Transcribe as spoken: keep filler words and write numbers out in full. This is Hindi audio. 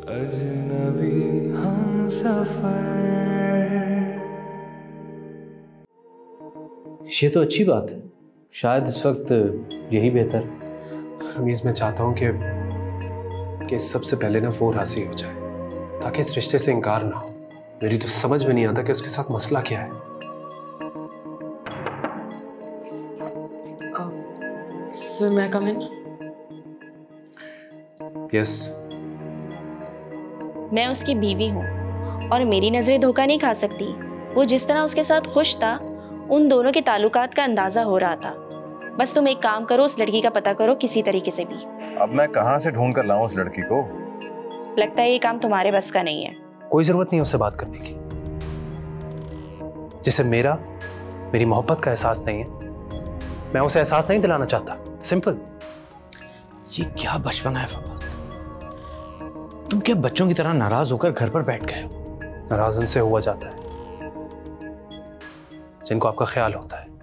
अजनबी हम सफर। ये तो अच्छी बात है, शायद इस वक्त यही बेहतर। रमीज, मैं चाहता हूँ कि कि सबसे पहले ना वो राजी हो जाए ताकि इस रिश्ते से इनकार ना हो। मेरी तो समझ में नहीं आता कि उसके साथ मसला क्या है। सर, मैं कम इन? यस। मैं उसकी बीवी हूँ और मेरी नजरें धोखा नहीं खा सकती। वो जिस तरह उसके साथ खुश था, उन दोनों के ताल्लुकात का अंदाजा हो रहा था। बस तुम एक काम करो, उस लड़की का पता करो किसी तरीके से भी। अब मैं कहाँ से ढूंढ कर लाऊं उस लड़की को? लगता है ये काम तुम्हारे बस का नहीं है। कोई जरूरत नहीं उससे बात करने की, जिसे मेरा मेरी मोहब्बत का एहसास नहीं है। मैं उसे एहसास नहीं दिलाना चाहता, सिंपल। ये क्या बचपना है फवाद? तुम क्या बच्चों की तरह नाराज होकर घर पर बैठ गए हो? नाराज उनसे हुआ जाता है जिनको आपका ख्याल होता है।